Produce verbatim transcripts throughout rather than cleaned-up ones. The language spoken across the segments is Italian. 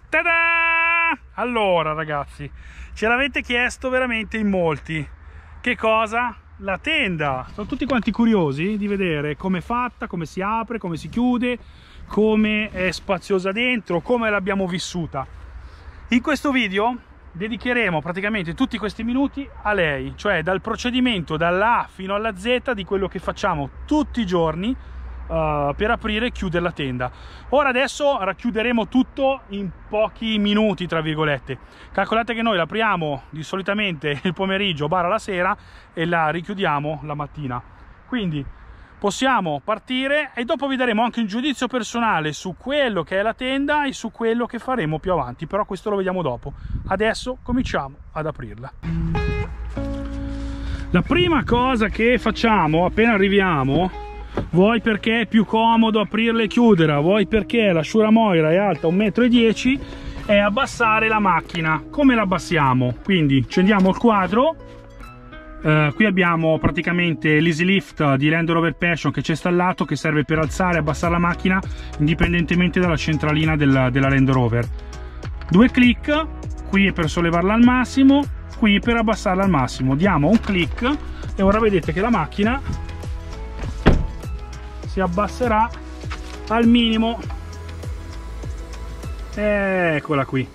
Ta-da! Allora ragazzi, ce l'avete chiesto veramente in molti. Che cosa? La tenda. Sono tutti quanti curiosi di vedere come è fatta, come si apre, come si chiude, come è spaziosa dentro, come l'abbiamo vissuta. In questo video dedicheremo praticamente tutti questi minuti a lei, cioè dal procedimento dalla A fino alla Z di quello che facciamo tutti i giorni uh, per aprire e chiudere la tenda. Ora adesso racchiuderemo tutto in pochi minuti, tra virgolette. Calcolate che noi l'apriamo di solitamente il pomeriggio barra la sera e la richiudiamo la mattina, quindi possiamo partire e dopo vi daremo anche un giudizio personale su quello che è la tenda e su quello che faremo più avanti, però questo lo vediamo dopo. Adesso cominciamo ad aprirla. La prima cosa che facciamo appena arriviamo, vuoi perché è più comodo aprirla e chiuderla, vuoi perché la Shura Moira è alta un metro e dieci, è abbassare la macchina. Come la abbassiamo? Quindi accendiamo il quadro. Uh, qui abbiamo praticamente l'Easy Lift di Land Rover Passion che c'è installato, che serve per alzare e abbassare la macchina indipendentemente dalla centralina della, della Land Rover. Due clic, qui è per sollevarla al massimo, qui per abbassarla al massimo. Diamo un clic e ora vedete che la macchina si abbasserà al minimo. Eccola qui.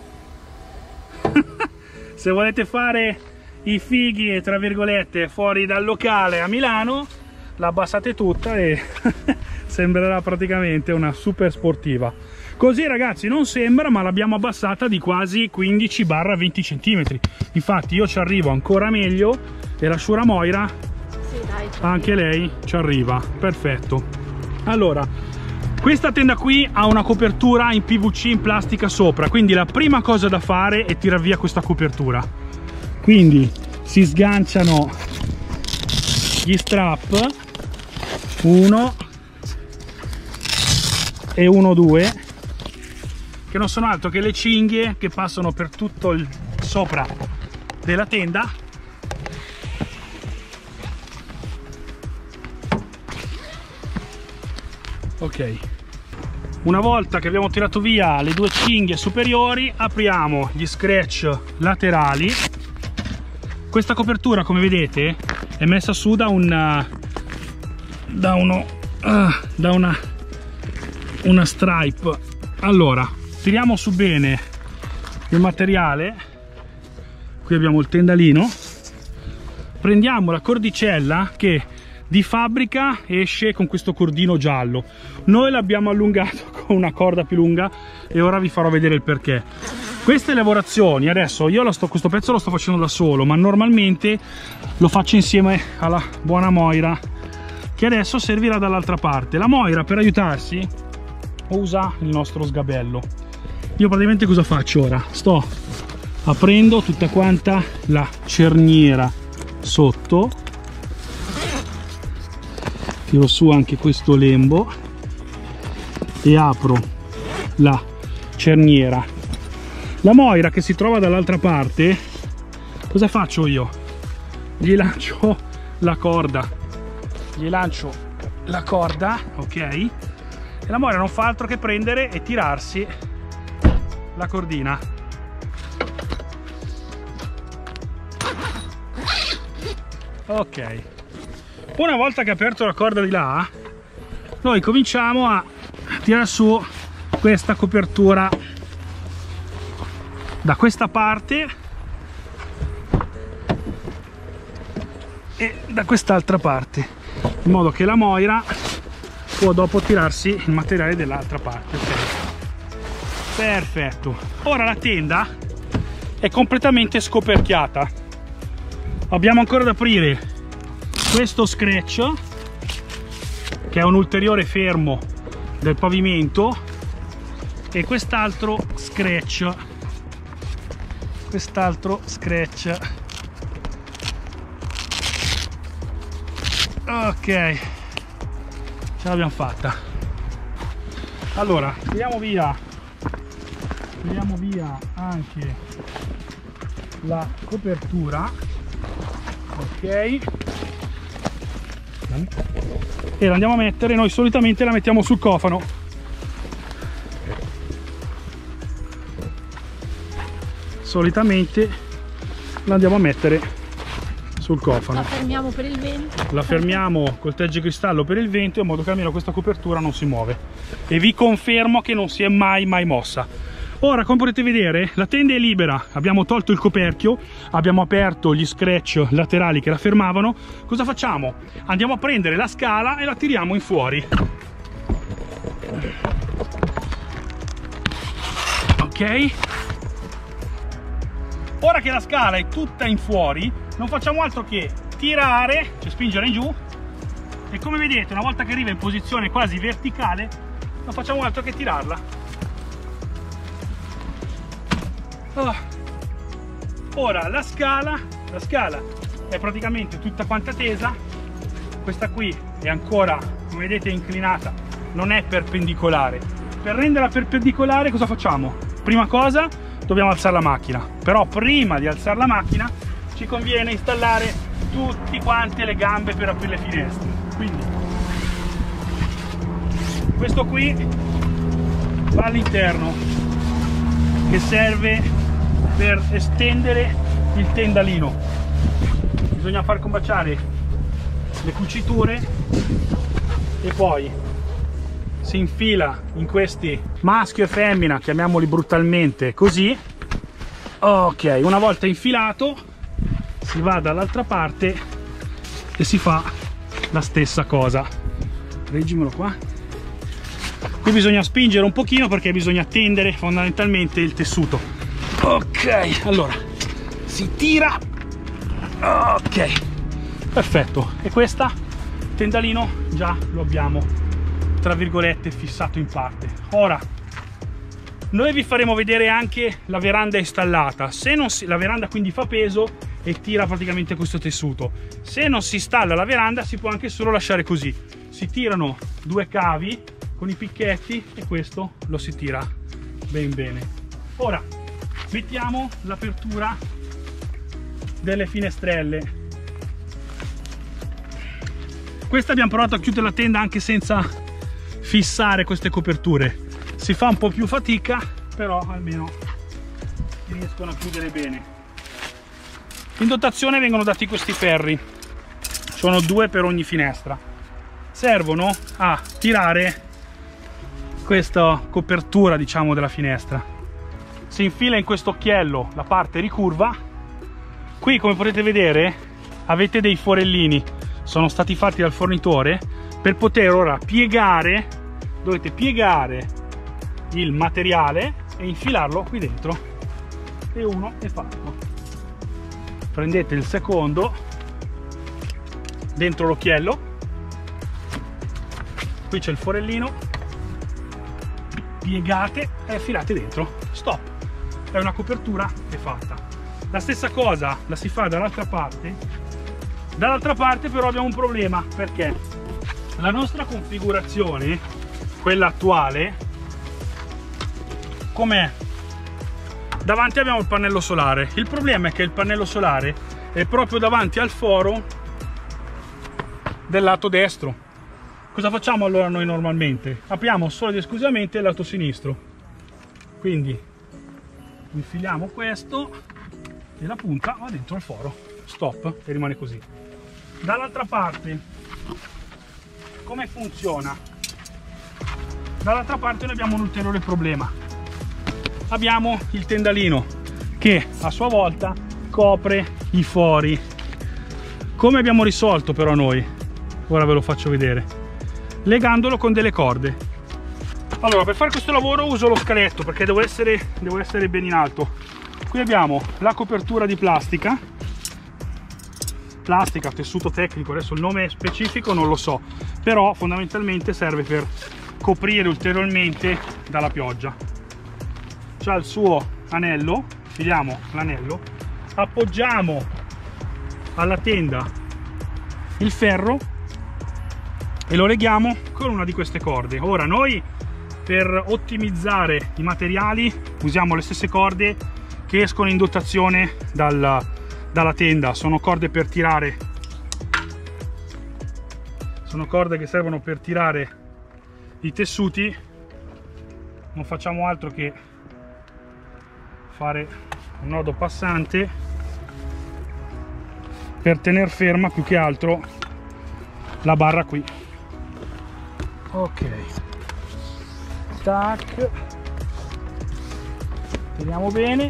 Se volete fare i fighi tra virgolette fuori dal locale a Milano, la abbassate tutta e sembrerà praticamente una super sportiva. Così ragazzi non sembra, ma l'abbiamo abbassata di quasi quindici venti centimetri. Infatti io ci arrivo ancora meglio e la Shura Moira sì, dai, anche lei ci arriva. Perfetto. Allora, questa tenda qui ha una copertura in P V C in plastica sopra, quindi la prima cosa da fare è tirar via questa copertura. Quindi si sganciano gli strap, uno e uno due, che non sono altro che le cinghie che passano per tutto il sopra della tenda. Ok, una volta che abbiamo tirato via le due cinghie superiori, apriamo gli scratch laterali. Questa copertura, come vedete, è messa su da un da uno uh, da una una stripe. Allora tiriamo su bene il materiale. Qui abbiamo il tendalino, prendiamo la cordicella che di fabbrica esce con questo cordino giallo. Noi l'abbiamo allungato con una corda più lunga e ora vi farò vedere il perché. Queste lavorazioni adesso io lo sto, questo pezzo lo sto facendo da solo, ma normalmente lo faccio insieme alla buona Moira, che adesso servirà dall'altra parte. La Moira, per aiutarsi, usa il nostro sgabello. Io praticamente cosa faccio ora? Sto aprendo tutta quanta la cerniera sotto, tiro su anche questo lembo e apro la cerniera. La Moira che si trova dall'altra parte, cosa faccio io? Gli lancio la corda, gli lancio la corda, ok? E la Moira non fa altro che prendere e tirarsi la cordina. Ok, una volta che ha aperto la corda di là, noi cominciamo a tirare su questa copertura da questa parte e da quest'altra parte, in modo che la Moira può dopo tirarsi il materiale dell'altra parte. Okay. Perfetto. Ora la tenda è completamente scoperchiata. Abbiamo ancora da aprire questo scratch, che è un ulteriore fermo del pavimento, e quest'altro scratch quest'altro scratch. Ok, ce l'abbiamo fatta. Allora tiriamo via tiriamo via anche la copertura, ok, e la andiamo a mettere. Noi solitamente la mettiamo sul cofano. solitamente la andiamo a mettere sul cofano. La fermiamo per il vento. La fermiamo col teggicristallo per il vento, in modo che almeno questa copertura non si muove, e vi confermo che non si è mai mai mossa. Ora, come potete vedere, la tenda è libera, abbiamo tolto il coperchio, abbiamo aperto gli scratch laterali che la fermavano. Cosa facciamo? Andiamo a prendere la scala e la tiriamo in fuori. Ok? Ora che la scala è tutta in fuori, non facciamo altro che tirare, cioè spingere in giù, e come vedete, una volta che arriva in posizione quasi verticale, non facciamo altro che tirarla. Oh. Ora la scala, la scala è praticamente tutta quanta tesa, questa qui è ancora, come vedete, inclinata, non è perpendicolare. Per renderla perpendicolare cosa facciamo? Prima cosa dobbiamo alzare la macchina, però prima di alzare la macchina ci conviene installare tutte quante le gambe per aprire le finestre. Quindi questo qui va all'interno, che serve per estendere il tendalino. Bisogna far combaciare le cuciture e poi si infila in questi maschio e femmina, chiamiamoli brutalmente così. Ok, una volta infilato si va dall'altra parte e si fa la stessa cosa. Reggimelo qua. Qui bisogna spingere un pochino perché bisogna tendere fondamentalmente il tessuto. Ok, allora si tira. Ok, perfetto. E questa tendalino già lo abbiamo, tra virgolette, fissato in parte. Ora noi vi faremo vedere anche la veranda installata. Se non si, la veranda quindi fa peso e tira praticamente questo tessuto. Se non si installa la veranda si può anche solo lasciare così. Si tirano due cavi con i picchetti e questo lo si tira ben bene. Ora mettiamo l'apertura delle finestrelle. Questa abbiamo provato a chiudere la tenda anche senza fissare queste coperture. Si fa un po' più fatica, però almeno si riescono a chiudere bene. In dotazione vengono dati questi ferri, sono due per ogni finestra. Servono a tirare questa copertura, diciamo, della finestra. Si infila in questo occhiello la parte ricurva. Qui, come potete vedere, avete dei forellini, sono stati fatti dal fornitore. Per poter ora piegare, dovete piegare il materiale e infilarlo qui dentro, e uno è fatto. Prendete il secondo dentro l'occhiello, qui c'è il forellino, piegate e filate dentro. Stop, è una copertura che è fatta. La stessa cosa la si fa dall'altra parte. Dall'altra parte però abbiamo un problema, perché la nostra configurazione, quella attuale, com'è? Davanti abbiamo il pannello solare. Il problema è che il pannello solare è proprio davanti al foro del lato destro. Cosa facciamo allora noi normalmente? Apriamo solo ed esclusivamente il lato sinistro. Quindi infiliamo questo e la punta va dentro il foro. Stop, e rimane così. Dall'altra parte come funziona? Dall'altra parte noi abbiamo un ulteriore problema. Abbiamo il tendalino che a sua volta copre i fori. Come abbiamo risolto però noi? Ora ve lo faccio vedere. Legandolo con delle corde. Allora, per fare questo lavoro uso lo scaletto perché devo essere, devo essere ben in alto. Qui abbiamo la copertura di plastica. Plastica, tessuto tecnico, adesso il nome specifico non lo so, però fondamentalmente serve per coprire ulteriormente dalla pioggia. C'ha il suo anello, filiamo l'anello, appoggiamo alla tenda il ferro e lo leghiamo con una di queste corde. Ora noi, per ottimizzare i materiali, usiamo le stesse corde che escono in dotazione dal, dalla tenda. Sono corde per tirare, sono corde che servono per tirare i tessuti. Non facciamo altro che fare un nodo passante per tenere ferma più che altro la barra qui. Ok, tac, tiriamo bene.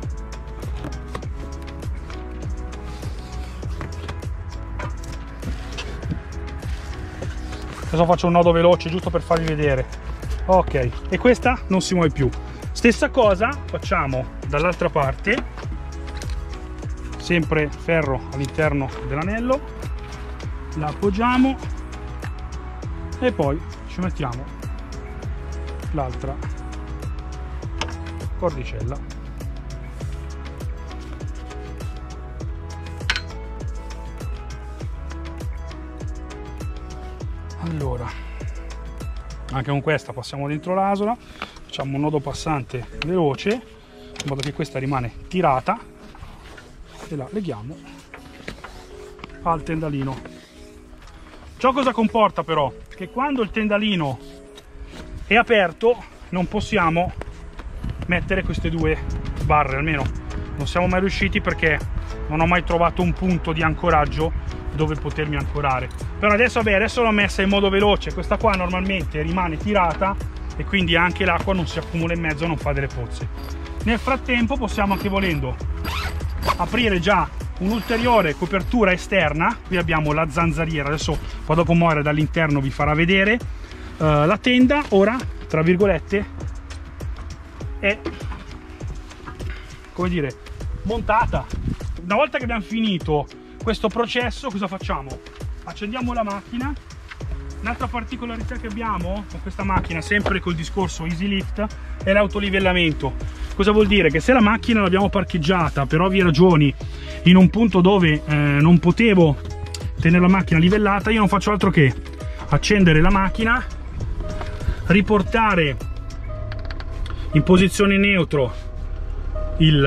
Adesso faccio un nodo veloce giusto per farvi vedere. Ok, e questa non si muove più. Stessa cosa facciamo dall'altra parte, sempre ferro all'interno dell'anello, la appoggiamo e poi ci mettiamo l'altra cordicella. Allora, anche con questa passiamo dentro l'asola, facciamo un nodo passante veloce in modo che questa rimane tirata e la leghiamo al tendalino. Ciò cosa comporta però? Che quando il tendalino è aperto non possiamo mettere queste due barre, almeno non siamo mai riusciti, perché non ho mai trovato un punto di ancoraggio dove potermi ancorare. Però adesso, vabbè, adesso l'ho messa in modo veloce, questa qua normalmente rimane tirata e quindi anche l'acqua non si accumula in mezzo, non fa delle pozze. Nel frattempo possiamo, anche volendo, aprire già un'ulteriore copertura esterna. Qui abbiamo la zanzariera, adesso poi dopo Moira dall'interno vi farà vedere. Uh, la tenda ora, tra virgolette, è, come dire, montata. Una volta che abbiamo finito questo processo, cosa facciamo? Accendiamo la macchina. Un'altra particolarità che abbiamo con questa macchina, sempre col discorso Easy Lift, è l'autolivellamento. Cosa vuol dire? Che se la macchina l'abbiamo parcheggiata per ovvie ragioni in un punto dove eh, non potevo tenere la macchina livellata, io non faccio altro che accendere la macchina, riportare in posizione neutro il,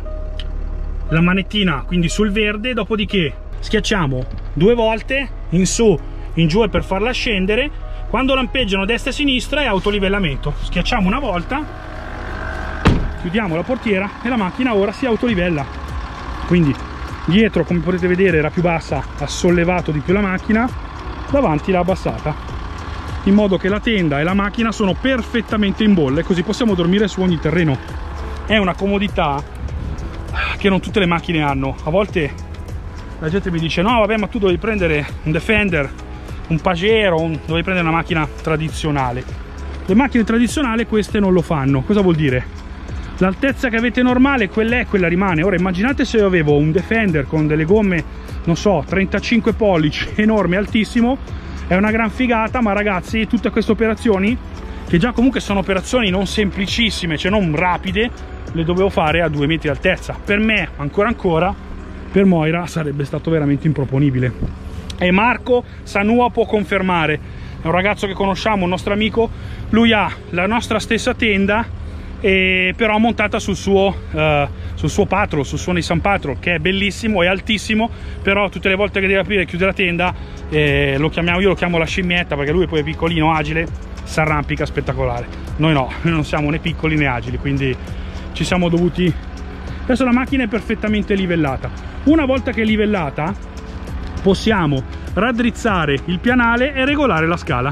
la manettina, quindi sul verde, dopodiché schiacciamo due volte in su, in giù, e per farla scendere, quando lampeggiano destra e sinistra è autolivellamento. Schiacciamo una volta, chiudiamo la portiera e la macchina ora si autolivella. Quindi dietro, come potete vedere, era più bassa, ha sollevato di più la macchina, davanti l'ha abbassata, in modo che la tenda e la macchina sono perfettamente in bolle, così possiamo dormire su ogni terreno. È una comodità che non tutte le macchine hanno. A volte la gente mi dice: no vabbè, ma tu devi prendere un Defender, un Pajero, un... dovevi prendere una macchina tradizionale. Le macchine tradizionali queste non lo fanno. Cosa vuol dire? L'altezza che avete normale, quella è, quella rimane. Ora immaginate se io avevo un Defender con delle gomme, non so, trentacinque pollici, enorme, altissimo. È una gran figata, ma ragazzi, tutte queste operazioni, che già comunque sono operazioni non semplicissime, cioè non rapide, le dovevo fare a due metri di altezza. Per me, ancora ancora, per Moira sarebbe stato veramente improponibile. E Marco Sanua può confermare, è un ragazzo che conosciamo, un nostro amico. Lui ha la nostra stessa tenda, e però montata sul suo, uh, sul suo Patrol, sul suo Nissan Patrol, che è bellissimo, è altissimo, però tutte le volte che deve aprire e chiudere la tenda, eh, lo chiamiamo, io lo chiamo la scimmietta, perché lui poi è piccolino, agile, si arrampica, spettacolare. Noi no, noi non siamo né piccoli né agili, quindi ci siamo dovuti... Adesso la macchina è perfettamente livellata. Una volta che è livellata possiamo raddrizzare il pianale e regolare la scala.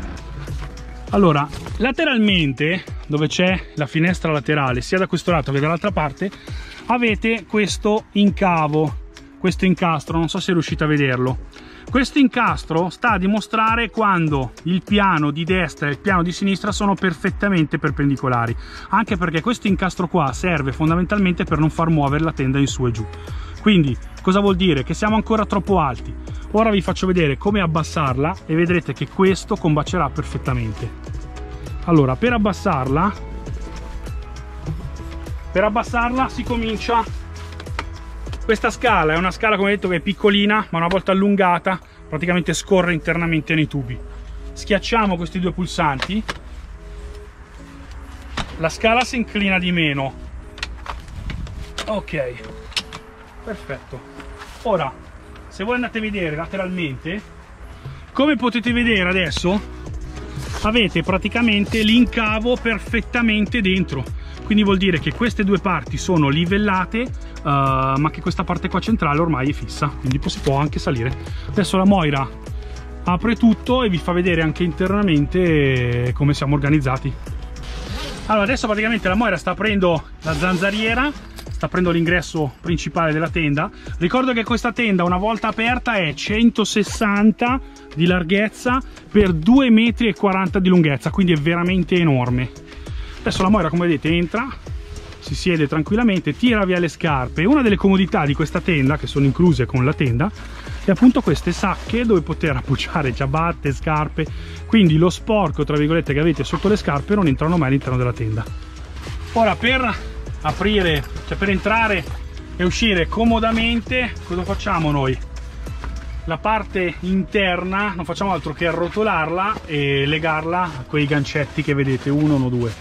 Allora, lateralmente, dove c'è la finestra laterale, sia da questo lato che dall'altra parte, avete questo incavo, questo incastro, non so se riuscite a vederlo. Questo incastro sta a dimostrare quando il piano di destra e il piano di sinistra sono perfettamente perpendicolari, anche perché questo incastro qua serve fondamentalmente per non far muovere la tenda in su e giù. Quindi cosa vuol dire? Che siamo ancora troppo alti. Ora vi faccio vedere come abbassarla e vedrete che questo combacerà perfettamente. Allora, per abbassarla per abbassarla si comincia. Questa scala è una scala, come detto, che è piccolina, ma una volta allungata praticamente scorre internamente nei tubi. Schiacciamo questi due pulsanti, la scala si inclina di meno. Ok, perfetto. Ora, se voi andate a vedere lateralmente, come potete vedere adesso, avete praticamente l'incavo perfettamente dentro. quindi vuol dire che queste due parti sono livellate, uh, ma che questa parte qua centrale ormai è fissa, quindi si può anche salire. Adesso la Moira apre tutto e vi fa vedere anche internamente come siamo organizzati. Allora, adesso praticamente la Moira sta aprendo la zanzariera, sta aprendo l'ingresso principale della tenda. Ricordo che questa tenda, una volta aperta, è centosessanta di larghezza per due metri e quaranta di lunghezza, quindi è veramente enorme. Adesso la Moira, come vedete, entra, si siede tranquillamente, tira via le scarpe. Una delle comodità di questa tenda, che sono incluse con la tenda, è appunto queste sacche dove poter appoggiare ciabatte, scarpe, quindi lo sporco, tra virgolette, che avete sotto le scarpe non entrano mai all'interno della tenda. Ora, per aprire, cioè per entrare e uscire comodamente, cosa facciamo noi? La parte interna non facciamo altro che arrotolarla e legarla a quei gancetti che vedete, uno o due.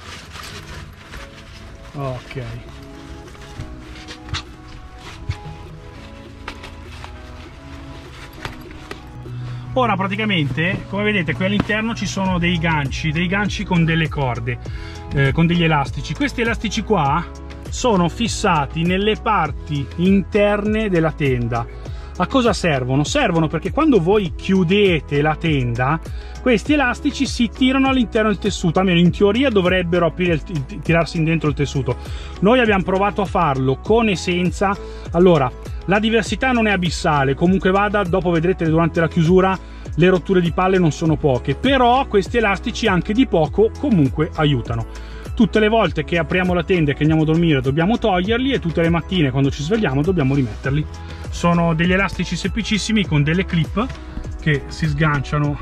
Ok. Ora praticamente, come vedete, qui all'interno ci sono dei ganci, dei ganci con delle corde, eh, con degli elastici. Questi elastici qua sono fissati nelle parti interne della tenda. A cosa servono? Servono perché quando voi chiudete la tenda, questi elastici si tirano all'interno del tessuto, almeno in teoria dovrebbero aprire, tirarsi dentro il tessuto. Noi abbiamo provato a farlo con e senza. Allora, la diversità non è abissale, comunque vada, dopo vedrete durante la chiusura le rotture di palle non sono poche, però questi elastici anche di poco comunque aiutano. Tutte le volte che apriamo la tenda e che andiamo a dormire dobbiamo toglierli, e tutte le mattine quando ci svegliamo dobbiamo rimetterli. Sono degli elastici semplicissimi con delle clip che si sganciano.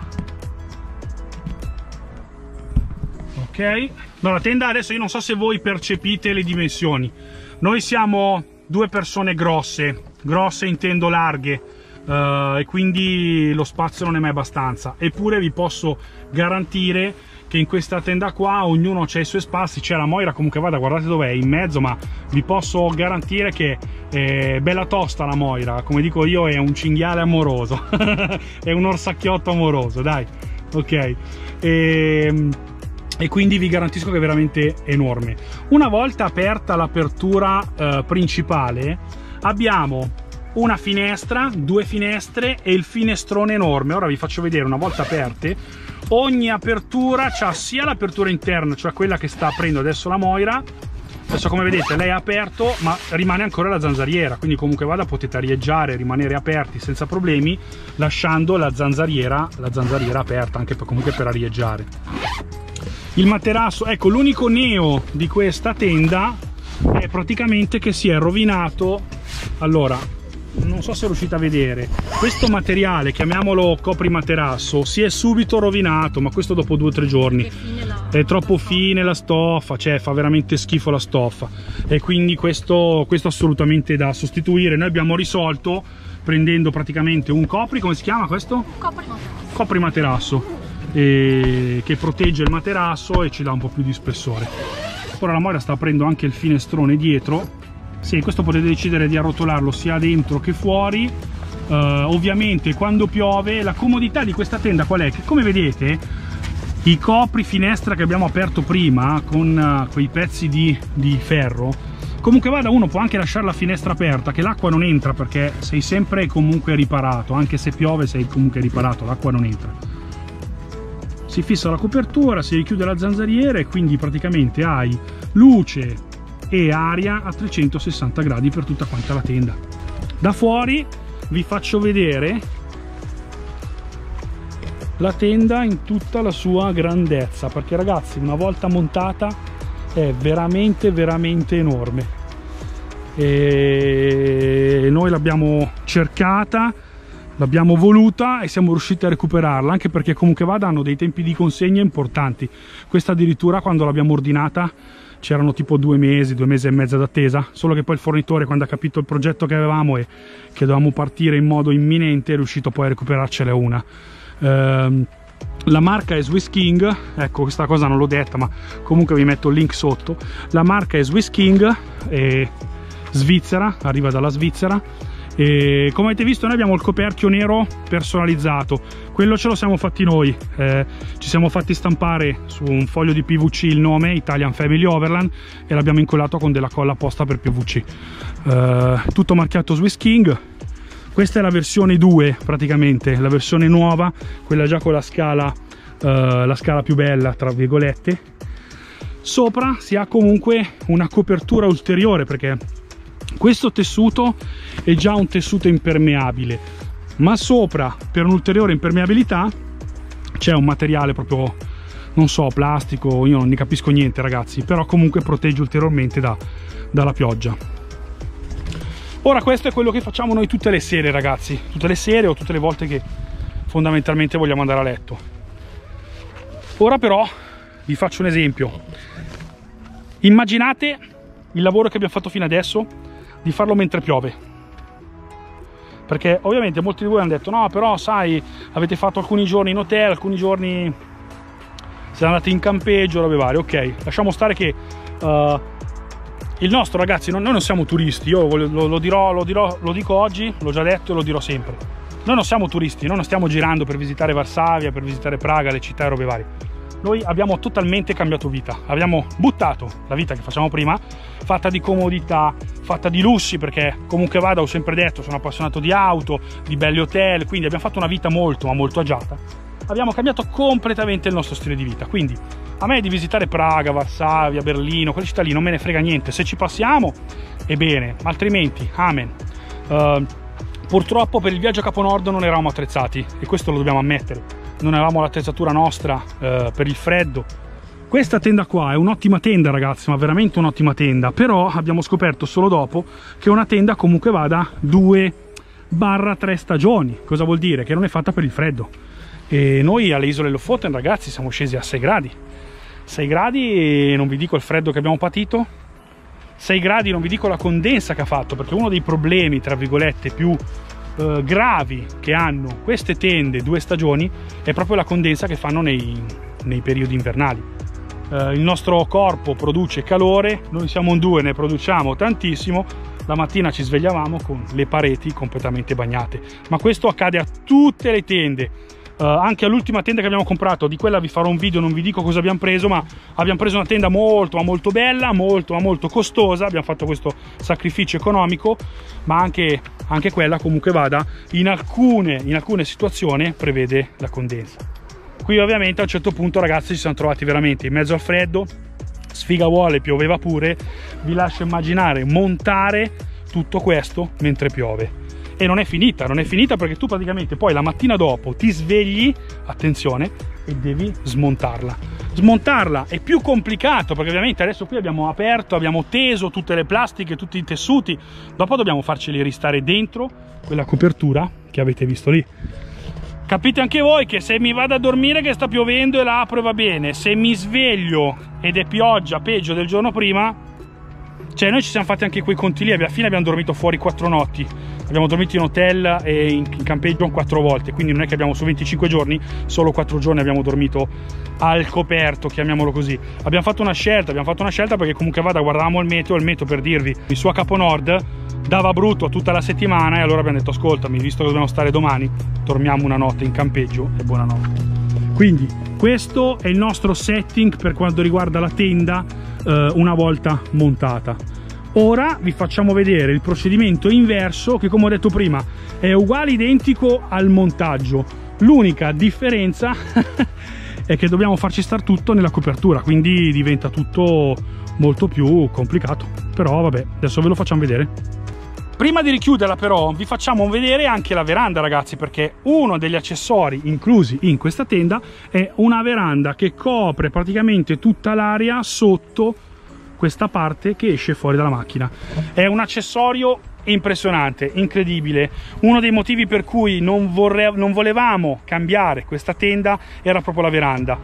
Ok, no, la tenda adesso io non so se voi percepite le dimensioni. Noi siamo due persone grosse, grosse intendo larghe, uh, e quindi lo spazio non è mai abbastanza. Eppure vi posso garantire che in questa tenda qua ognuno c'ha i suoi spazi. C'è la Moira, comunque vada, guardate dov'è, in mezzo, ma vi posso garantire che è bella tosta la Moira, come dico io è un cinghiale amoroso è un orsacchiotto amoroso, dai, ok. E, e quindi vi garantisco che è veramente enorme. Una volta aperta l'apertura eh, principale, abbiamo una finestra, due finestre e il finestrone enorme. Ora vi faccio vedere, una volta aperte, ogni apertura ha sia l'apertura interna, cioè quella che sta aprendo adesso la Moira. Adesso, come vedete, lei è aperto, ma rimane ancora la zanzariera, quindi comunque vada potete arieggiare, rimanere aperti senza problemi, lasciando la zanzariera, la zanzariera aperta, anche per, comunque per arieggiare. Il materasso, ecco, l'unico neo di questa tenda è praticamente che si è rovinato. Allora, non so se riuscite a vedere, questo materiale, chiamiamolo coprimaterasso, si è subito rovinato, ma questo dopo due o tre giorni. È troppo fine la stoffa, cioè fa veramente schifo la stoffa, e quindi questo, questo assolutamente da sostituire. Noi abbiamo risolto prendendo praticamente un copri, come si chiama questo? Coprimaterasso. Coprimaterasso, eh, che protegge il materasso e ci dà un po' più di spessore. Ora la Moira sta aprendo anche il finestrone dietro. Sì, questo potete decidere di arrotolarlo sia dentro che fuori. Uh, ovviamente quando piove, la comodità di questa tenda qual è? Che, come vedete, i copri finestra che abbiamo aperto prima con uh, quei pezzi di, di ferro, comunque vada, uno può anche lasciare la finestra aperta, che l'acqua non entra, perché sei sempre comunque riparato, anche se piove sei comunque riparato, l'acqua non entra. Si fissa la copertura, si richiude la zanzariera e quindi praticamente hai luce e aria a trecentosessanta gradi per tutta quanta la tenda. Da fuori vi faccio vedere la tenda in tutta la sua grandezza, perché ragazzi, una volta montata è veramente veramente enorme, e noi l'abbiamo cercata, l'abbiamo voluta e siamo riusciti a recuperarla, anche perché comunque vada hanno dei tempi di consegna importanti. Questa addirittura quando l'abbiamo ordinata c'erano tipo due mesi, due mesi e mezzo d'attesa, solo che poi il fornitore, quando ha capito il progetto che avevamo e che dovevamo partire in modo imminente, è riuscito poi a recuperarcela una. Ehm, la marca è Swiss King, ecco, questa cosa non l'ho detta, ma comunque vi metto il link sotto. La marca è Swiss King, è svizzera, arriva dalla Svizzera, E come avete visto noi abbiamo il coperchio nero personalizzato, quello ce lo siamo fatti noi, eh, ci siamo fatti stampare su un foglio di P V C il nome Italian Family Overland e l'abbiamo incollato con della colla apposta per P V C, eh, tutto marchiato Swiss King. Questa è la versione due praticamente, la versione nuova, quella già con la scala, eh, la scala più bella tra virgolette. Sopra si ha comunque una copertura ulteriore perché questo tessuto è già un tessuto impermeabile, ma sopra per un'ulteriore impermeabilità c'è un materiale proprio, non so, plastico, io non ne capisco niente ragazzi, però comunque protegge ulteriormente da, dalla pioggia. Ora questo è quello che facciamo noi tutte le sere ragazzi, tutte le sere o tutte le volte che fondamentalmente vogliamo andare a letto. Ora però vi faccio un esempio. Immaginate il lavoro che abbiamo fatto fino adesso di farlo mentre piove, perché ovviamente molti di voi hanno detto no però sai avete fatto alcuni giorni in hotel, alcuni giorni siete andati in campeggio, robe varie. Ok, lasciamo stare che uh, il nostro ragazzi, noi non siamo turisti, io lo, lo dirò, lo dirò, lo dico oggi, l'ho già detto e lo dirò sempre, noi non siamo turisti, noi non stiamo girando per visitare Varsavia, per visitare Praga, le città e robe varie. Noi abbiamo totalmente cambiato vita, abbiamo buttato la vita che facciamo prima, fatta di comodità, fatta di lussi, perché comunque vada, ho sempre detto, sono appassionato di auto, di belli hotel, quindi abbiamo fatto una vita molto ma molto agiata. Abbiamo cambiato completamente il nostro stile di vita, quindi a me di visitare Praga, Varsavia, Berlino, quelle città lì non me ne frega niente, se ci passiamo è bene, altrimenti amen. Uh, purtroppo per il viaggio a Capo Nord non eravamo attrezzati e questo lo dobbiamo ammettere. Non avevamo l'attrezzatura nostra eh, per il freddo. Questa tenda qua è un'ottima tenda ragazzi, ma veramente un'ottima tenda, però abbiamo scoperto solo dopo che è una tenda comunque vada due barra tre stagioni. Cosa vuol dire? Che non è fatta per il freddo. E noi alle isole Lofoten ragazzi siamo scesi a sei gradi. sei gradi e non vi dico il freddo che abbiamo patito, sei gradi non vi dico la condensa che ha fatto, perché uno dei problemi tra virgolette più Uh, gravi che hanno queste tende due stagioni è proprio la condensa che fanno nei, nei periodi invernali. Uh, il nostro corpo produce calore, noi siamo in due, ne produciamo tantissimo, la mattina ci svegliavamo con le pareti completamente bagnate, ma questo accade a tutte le tende. Uh, anche all'ultima tenda che abbiamo comprato, di quella vi farò un video, non vi dico cosa abbiamo preso, ma abbiamo preso una tenda molto ma molto bella, molto ma molto costosa, abbiamo fatto questo sacrificio economico, ma anche, anche quella comunque vada in alcune, in alcune situazioni prevede la condensa. Qui ovviamente a un certo punto ragazzi ci siamo trovati veramente in mezzo al freddo, sfiga vuole, pioveva pure, vi lascio immaginare montare tutto questo mentre piove. E non è finita, non è finita perché tu praticamente poi la mattina dopo ti svegli, attenzione, e devi smontarla. Smontarla è più complicato perché ovviamente adesso qui abbiamo aperto, abbiamo teso tutte le plastiche, tutti i tessuti, dopo dobbiamo farceli ristare dentro quella copertura che avete visto lì. Capite anche voi che se mi vado a dormire che sta piovendo e la apro e va bene, se mi sveglio ed è pioggia peggio del giorno prima, cioè noi ci siamo fatti anche quei conti lì, alla fine abbiamo dormito fuori quattro notti, abbiamo dormito in hotel e in campeggio quattro volte, quindi non è che abbiamo su venticinque giorni, solo quattro giorni abbiamo dormito al coperto, chiamiamolo così. Abbiamo fatto una scelta, abbiamo fatto una scelta perché comunque vada, guardavamo il meteo, il meteo per dirvi, su a Capo Nord dava brutto tutta la settimana e allora abbiamo detto ascoltami, visto che dobbiamo stare domani, dormiamo una notte in campeggio e buonanotte. Quindi questo è il nostro setting per quanto riguarda la tenda eh, una volta montata. Ora vi facciamo vedere il procedimento inverso che, come ho detto prima, è uguale identico al montaggio. L'unica differenza è che dobbiamo farci star tutto nella copertura, quindi diventa tutto molto più complicato. Però vabbè, adesso ve lo facciamo vedere. Prima di richiuderla però vi facciamo vedere anche la veranda ragazzi, perché uno degli accessori inclusi in questa tenda è una veranda che copre praticamente tutta l'area sotto questa parte che esce fuori dalla macchina. È un accessorio impressionante, incredibile. Uno dei motivi per cui non, vorre non volevamo cambiare questa tenda era proprio la veranda.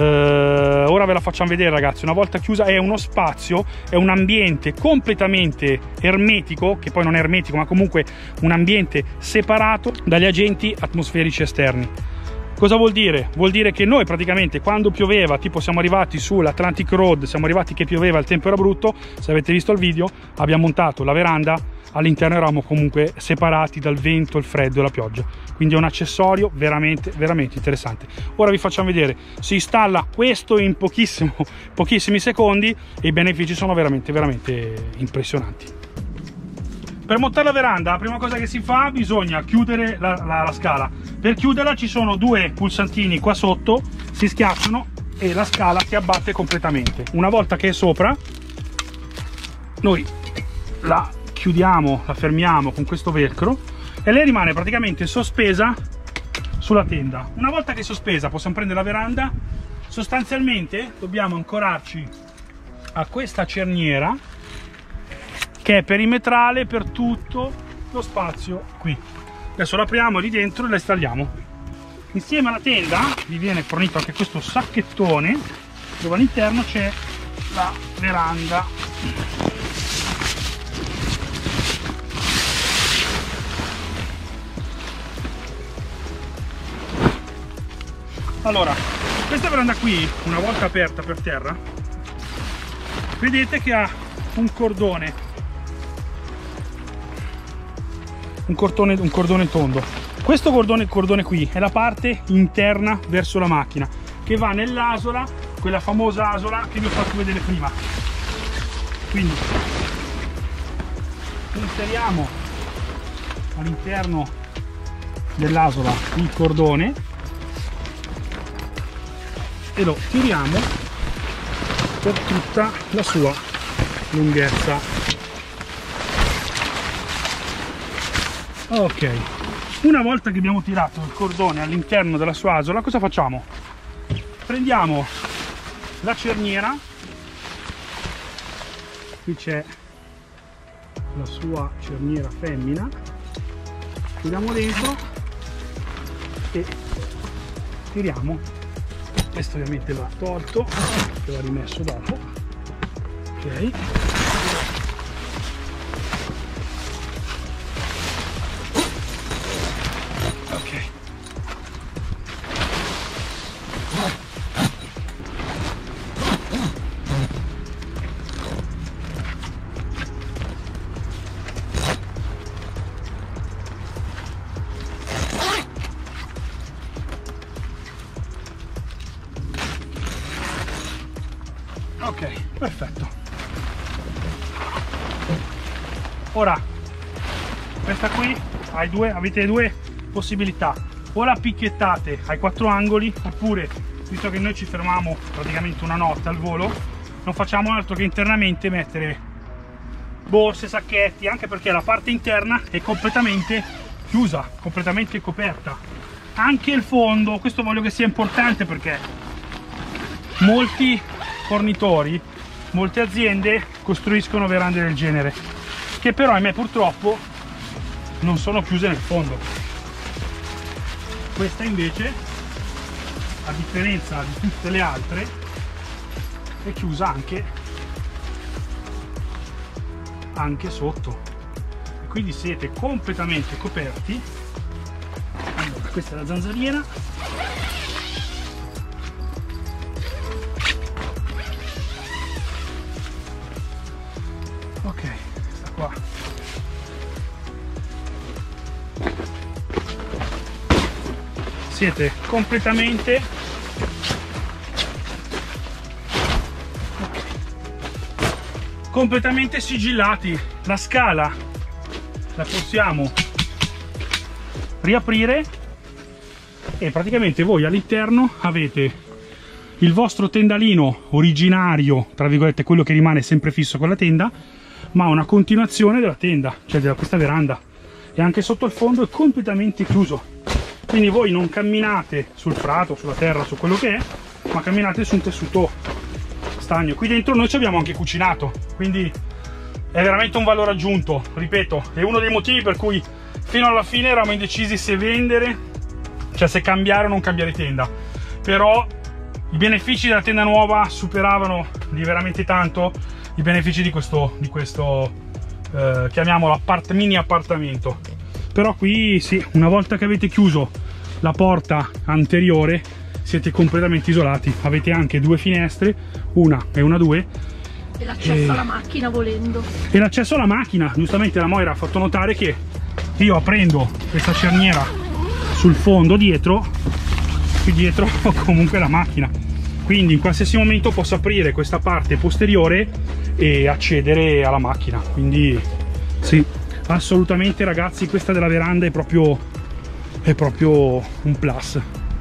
Eh, ora ve la facciamo vedere ragazzi, una volta chiusa è uno spazio, è un ambiente completamente ermetico, che poi non è ermetico ma comunque un ambiente separato dagli agenti atmosferici esterni. Cosa vuol dire? Vuol dire che noi praticamente quando pioveva, tipo siamo arrivati sull'Atlantic Road, siamo arrivati che pioveva, il tempo era brutto, se avete visto il video, abbiamo montato la veranda all'interno eravamo comunque separati dal vento, il freddo e la pioggia, quindi è un accessorio veramente veramente interessante. Ora vi facciamo vedere, si installa questo in pochissimo, pochissimi secondi e i benefici sono veramente veramente impressionanti. Per montare la veranda la prima cosa che si fa, bisogna chiudere la, la, la scala. Per chiuderla ci sono due pulsantini qua sotto, si schiacciano e la scala si abbatte completamente. Una volta che è sopra noi la chiudiamo, la fermiamo con questo velcro e lei rimane praticamente sospesa sulla tenda. Una volta che è sospesa possiamo prendere la veranda. Sostanzialmente dobbiamo ancorarci a questa cerniera che è perimetrale per tutto lo spazio qui. Adesso l'apriamo lì dentro e la installiamo. Insieme alla tenda vi viene fornito anche questo sacchettone dove all'interno c'è la veranda. Allora, questa veranda qui, una volta aperta per terra, vedete che ha un cordone, un cordone, un cordone tondo. Questo cordone, cordone qui è la parte interna verso la macchina, che va nell'asola, quella famosa asola che vi ho fatto vedere prima. Quindi inseriamo all'interno dell'asola il cordone e lo tiriamo per tutta la sua lunghezza. Ok, una volta che abbiamo tirato il cordone all'interno della sua asola, cosa facciamo? Prendiamo la cerniera, qui c'è la sua cerniera femmina, tiriamo dentro e tiriamo. Questo ovviamente va tolto, che va rimesso dopo. Ok. Ok. Ok, perfetto. Ora questa qui hai due, avete due possibilità: o la picchettate ai quattro angoli, oppure, visto che noi ci fermiamo praticamente una notte al volo, non facciamo altro che internamente mettere borse, sacchetti, anche perché la parte interna è completamente chiusa, completamente coperta. Anche il fondo, questo voglio che sia importante, perché molti fornitori, molte aziende costruiscono verande del genere, che però ahimè purtroppo non sono chiuse nel fondo. Questa invece, a differenza di tutte le altre, è chiusa anche anche sotto, e quindi siete completamente coperti. Allora, questa è la zanzariera. Ok, sta qua. Siete completamente okay. completamente sigillati. La scala la possiamo riaprire e praticamente voi all'interno avete il vostro tendalino originario, tra virgolette, quello che rimane sempre fisso con la tenda, ma una continuazione della tenda, cioè da questa veranda, e anche sotto il fondo è completamente chiuso, quindi voi non camminate sul prato, sulla terra, su quello che è, ma camminate su un tessuto stagno. Qui dentro noi ci abbiamo anche cucinato, quindi è veramente un valore aggiunto. Ripeto, è uno dei motivi per cui fino alla fine eravamo indecisi se vendere, cioè se cambiare o non cambiare tenda, però i benefici della tenda nuova superavano di veramente tanto i benefici di questo, di questo eh, chiamiamolo appart mini appartamento. Però qui sì, una volta che avete chiuso la porta anteriore siete completamente isolati. Avete anche due finestre, una e una due, E l'accesso alla macchina volendo. E l'accesso alla macchina, giustamente la Moira ha fatto notare che io aprendo questa cerniera sul fondo dietro, qui dietro ho comunque la macchina, quindi in qualsiasi momento posso aprire questa parte posteriore e accedere alla macchina. Quindi sì, assolutamente ragazzi, questa della veranda è proprio è proprio un plus,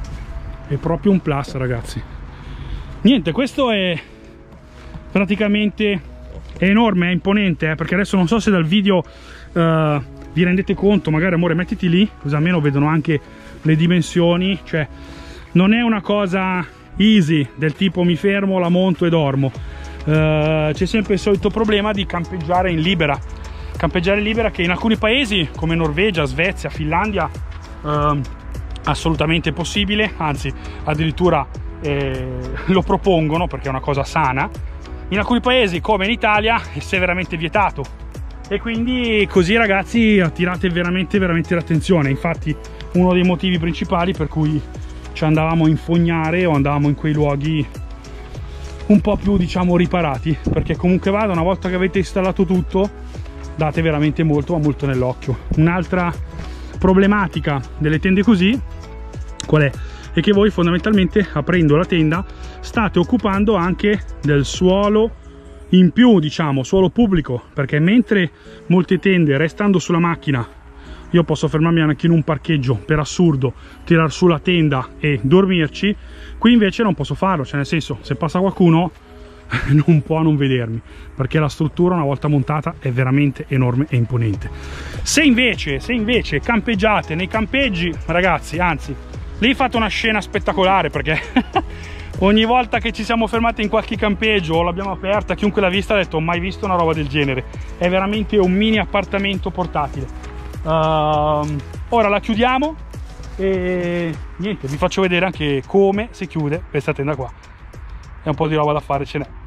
è proprio un plus ragazzi. Niente, questo è praticamente è enorme, è imponente, eh, perché adesso non so se dal video uh, vi rendete conto, magari amore mettiti lì così almeno vedono anche le dimensioni, cioè non è una cosa easy del tipo mi fermo, la monto e dormo. Uh, c'è sempre il solito problema di campeggiare in libera, campeggiare in libera che in alcuni paesi come Norvegia, Svezia, Finlandia uh, assolutamente possibile, anzi addirittura eh, lo propongono perché è una cosa sana. In alcuni paesi come in Italia è severamente vietato e quindi così ragazzi attirate veramente veramente l'attenzione. Infatti uno dei motivi principali per cui ci andavamo a infognare o andavamo in quei luoghi un po' più diciamo riparati, perché comunque vada, una volta che avete installato tutto date veramente molto ma molto nell'occhio. Un'altra problematica delle tende così qual è? È che voi fondamentalmente aprendo la tenda state occupando anche del suolo in più, diciamo suolo pubblico, perché mentre molte tende restando sulla macchina io posso fermarmi anche in un parcheggio per assurdo, tirar su la tenda e dormirci, qui invece non posso farlo, cioè nel senso se passa qualcuno non può non vedermi, perché la struttura una volta montata è veramente enorme e imponente. Se invece, se invece campeggiate nei campeggi ragazzi, anzi lì fate una scena spettacolare, perché ogni volta che ci siamo fermati in qualche campeggio o l'abbiamo aperta, chiunque l'ha vista ha detto ho mai visto una roba del genere. È veramente un mini appartamento portatile. Uh, ora la chiudiamo e niente, vi faccio vedere anche come si chiude questa tenda qua. E un po' di roba da fare ce n'è.